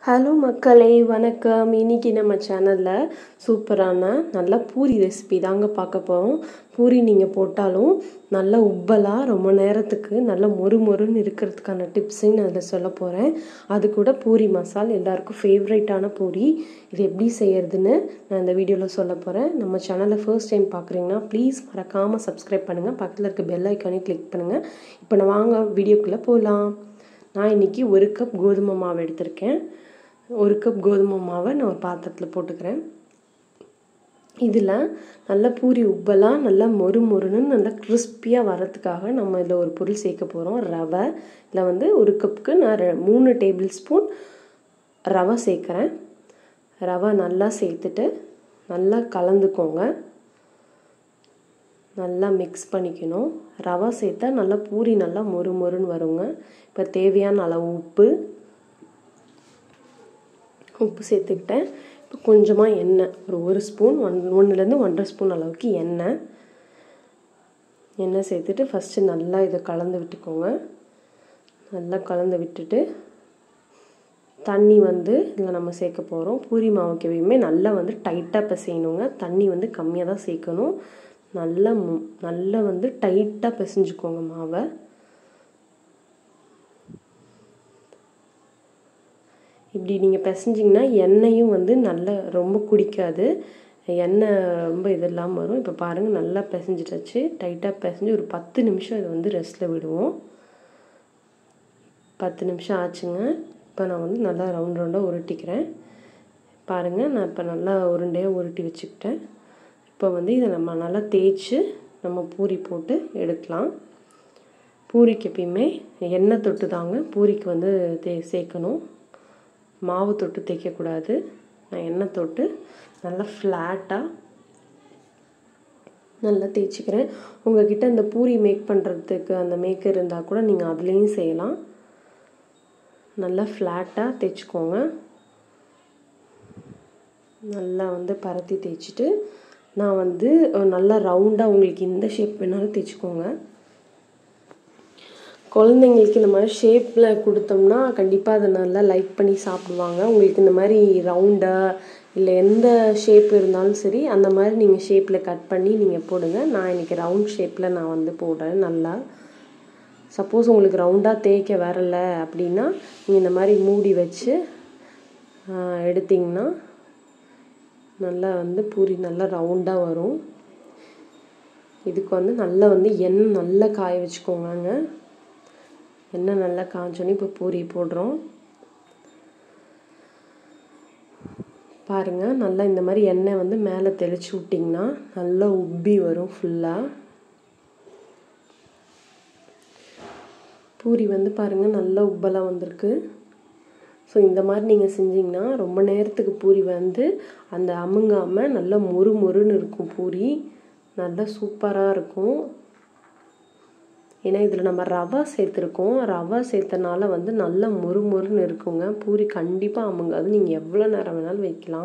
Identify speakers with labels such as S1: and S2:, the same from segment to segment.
S1: Hello மக்களே, வணக்கம். இன்னைக்கு நம்ம சேனலில் சூப்பரான நல்ல பூரி ரெசிபி தாங்க பார்க்க போகிறோம். பூரி நீங்கள் போட்டாலும் நல்லா உப்பலாக ரொம்ப நேரத்துக்கு நல்லா மொறு மொறுன்னு இருக்கிறதுக்கான டிப்ஸையும் நான் அதில் சொல்ல போகிறேன். அது கூட பூரி மசால் எல்லாருக்கும் ஃபேவரேட்டான பூரி, இது எப்படி செய்யறதுன்னு நான் இந்த வீடியோவில் சொல்ல போகிறேன். நம்ம சேனலை ஃபர்ஸ்ட் டைம் பார்க்குறீங்கன்னா ப்ளீஸ் மறக்காமல் சப்ஸ்கிரைப் பண்ணுங்கள், பக்கத்தில் இருக்க பெல் ஐக்கானே கிளிக் பண்ணுங்கள். இப்போ நான் வாங்க வீடியோக்குள்ளே போகலாம். நான் இன்றைக்கி 1 கப் கோதுமை மாவு எடுத்திருக்கேன். 1 கப் கோதுமை மாவை நான் ஒரு பாத்திரத்தில் போட்டுக்கிறேன். இதில் நல்லா பூரி உப்பெல்லாம் நல்லா மொறு மொறுன்னு நல்லா கிறிஸ்பியாக வரத்துக்காக நம்ம இதில் ஒரு பொருள் சேர்க்க போகிறோம். ரவை. இதில் 1 கப்புக்கு நான் 3 டேபிள் ஸ்பூன் ரவை சேர்க்குறேன். ரவை நல்லா சேர்த்துட்டு நல்லா கலந்துக்கோங்க, நல்லா மிக்ஸ் பண்ணிக்கணும். ரவை சேர்த்தா நல்லா பூரி நல்லா மொறு மொறுன்னு வருங்க. இப்போ தேவையான அளவு உப்பு சேர்த்துக்கிட்டேன். இப்போ கொஞ்சமாக எண்ணெய், ஒரு ஸ்பூன், 1லேருந்து 1.5 ஸ்பூன் அளவுக்கு எண்ணெய் சேர்த்துட்டு ஃபஸ்ட்டு நல்லா இதை கலந்து விட்டுக்கோங்க. நல்லா கலந்து விட்டுட்டு தண்ணி இதில் நம்ம சேர்க்க போகிறோம். பூரி மாவுக்கு எப்பயுமே நல்லா டைட்டாக பிசையணுங்க. தண்ணி கம்மியாக தான் சேர்க்கணும். நல்லா டைட்டாக பிசைஞ்சுக்கோங்க மாவை. இப்படி நீங்கள் பிசைஞ்சிங்கன்னா எண்ணெயும் நல்லா ரொம்ப குடிக்காது, எண்ணெய் ரொம்ப இதெல்லாம் வரும். இப்போ பாருங்கள், நல்லா பிசைஞ்சிட்டாச்சு. டைட்டாக பிசைஞ்சு ஒரு 10 நிமிஷம் இதை ரெஸ்ட்டில் விடுவோம். 10 நிமிஷம் ஆச்சுங்க. இப்போ நான் நல்லா ரவுண்டாக உருட்டிக்கிறேன். பாருங்கள், நான் இப்போ நல்லா உருண்டையாக உருட்டி வச்சுக்கிட்டேன். இப்போ இதை நம்ம நல்லா தேய்ச்சி நம்ம பூரி போட்டு எடுக்கலாம். பூரிக்கு எப்பயுமே எண்ணெய் தொட்டு தாங்க பூரிக்கு சேர்க்கணும். மாவு தொட்டு தேய்க்கக்கூடாது. நான் எண்ணெய் தொட்டு நல்லா ஃப்ளாட்டாக நல்லா தேய்ச்சிக்கிறேன். உங்கள்கிட்ட இந்த பூரி மேக் பண்ணுறதுக்கு அந்த மேக்கர் இருந்தால் கூட நீங்கள் அதுலேயும் செய்யலாம். நல்லா ஃப்ளாட்டாக தேய்ச்சிக்கோங்க. நல்லா பரத்தி தேய்ச்சிட்டு நான் நல்லா ரவுண்டாக உங்களுக்கு இந்த ஷேப் வேணாலும் தேய்ச்சிக்கோங்க. குழந்தைங்களுக்கு இந்த மாதிரி ஷேப்பில் கொடுத்தோம்னா கண்டிப்பாக அதை நல்லா லைக் பண்ணி சாப்பிடுவாங்க. உங்களுக்கு இந்த மாதிரி ரவுண்டாக இல்லை எந்த ஷேப் இருந்தாலும் சரி, அந்த மாதிரி நீங்கள் ஷேப்பில் கட் பண்ணி நீங்கள் போடுங்க. நான் இன்றைக்கி ரவுண்ட் ஷேப்பில் நான் போடுறேன். நல்லா சப்போஸ் உங்களுக்கு ரவுண்டாக தேய்க்க வரல அப்படின்னா நீங்கள் இந்த மாதிரி மூடி வச்சு எடுத்திங்கன்னா நல்லா பூரி நல்லா ரவுண்டாக வரும். இதுக்கு நல்லா எண்ணெய் நல்லா காய வச்சுக்கோங்க. எண்ணெய் நல்லா காஞ்சோன்னே இப்போ பூரி போடுறோம். பாருங்கள், நல்லா இந்த மாதிரி எண்ணெய் மேலே தெளித்து விட்டிங்கன்னா நல்லா உப்பி வரும் ஃபுல்லாக. பூரி பாருங்கள் நல்லா உப்பெல்லாம் வந்திருக்கு. ஸோ இந்த மாதிரி நீங்கள் செஞ்சிங்கன்னா ரொம்ப நேரத்துக்கு பூரி அந்த அமுங்காமல் நல்லா மொறு மொறுன்னு இருக்கும். பூரி நல்லா சூப்பராக இருக்கும். ஏன்னா இதில் நம்ம ரவை சேர்த்துருக்கோம். ரவை சேர்த்தனால நல்லா மொறு மொறுன்னு இருக்குங்க. பூரி கண்டிப்பாக அமுங்காது. நீங்கள் எவ்வளோ நேரம் வேணாலும் வைக்கலாம்.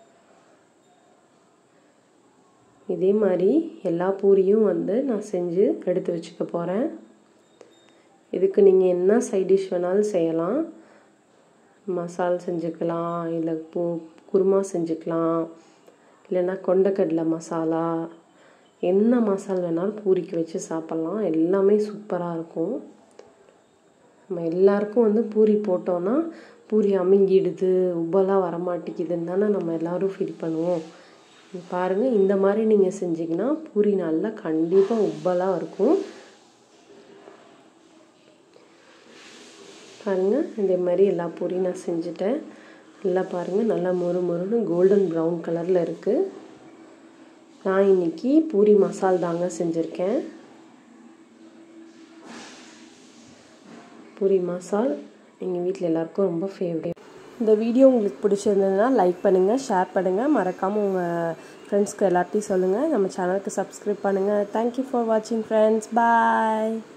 S1: இதே மாதிரி எல்லா பூரியும் நான் செஞ்சு எடுத்து வச்சுக்க போகிறேன். இதுக்கு நீங்கள் என்ன சைடிஷ் வேணாலும் செய்யலாம். மசால் செஞ்சுக்கலாம், இல்லை குருமா செஞ்சுக்கலாம், இல்லைன்னா கொண்டக்கடலை மசாலா, என்ன மசாலா வேணாலும் பூரிக்கு வச்சு சாப்பிட்லாம். எல்லாமே சூப்பராக இருக்கும். நம்ம எல்லாருக்கும் பூரி போட்டோன்னா பூரி அமுங்கிடுது, உப்பெல்லாம் வரமாட்டேங்குதுன்னு தானே நம்ம எல்லோரும் ஃபீல் பண்ணுவோம். பாருங்கள், இந்த மாதிரி நீங்கள் செஞ்சிங்கன்னா பூரி நல்லா கண்டிப்பாக உப்பெல்லாம் இருக்கும். பாருங்கள், இதே மாதிரி எல்லா பூரியும் நான் செஞ்சுட்டேன். நல்லா பாருங்கள், நல்லா மொறு மொறுன்னு கோல்டன் ப்ரௌன் கலரில் இருக்குது. நான் இன்றைக்கி பூரி மசால் தாங்க செஞ்சுருக்கேன். பூரி மசால் எங்கள் வீட்டில் எல்லாருக்கும் ரொம்ப ஃபேவரட். இந்த வீடியோ உங்களுக்கு பிடிச்சிருந்ததுன்னா லைக் பண்ணுங்கள், ஷேர் பண்ணுங்கள், மறக்காமல் உங்கள் ஃப்ரெண்ட்ஸ்க்கு எல்லாத்தையும் சொல்லுங்கள். நம்ம சேனலுக்கு சப்ஸ்கிரைப் பண்ணுங்கள். தேங்க்யூ ஃபார் வாட்சிங் ஃப்ரெண்ட்ஸ். பாய்.